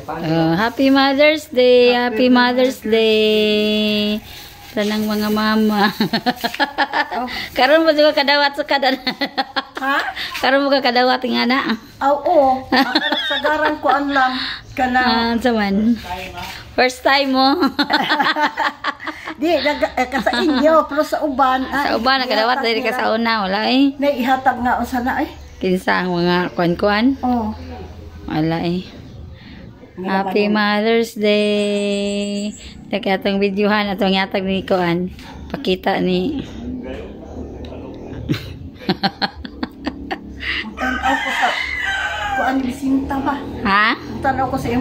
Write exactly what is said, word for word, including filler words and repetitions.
Uh, happy Mother's Day, Happy Mother's Day. Tanang mga mama. Oh. Karon mo juga kadawat sa kada. Ha? Karon mo ka kadawat nga na. Oo, oh, oh. Sagaran ko an lang kana. Ah, saman. First time mo. Di nag eh, sa inyo pero sa uban. Sa uban nakadawat diri ka sa una wala eh. Nay ihatag nga usa na eh. Kinsa ang mga kuan-kuan? Oh. Wala eh. Happy Mother's Day. Teka atong videohan atong yatag ni kuan. Pakita ni. Tanaw ko sa kuan bisinta ba? Ha? Tanaw ko sa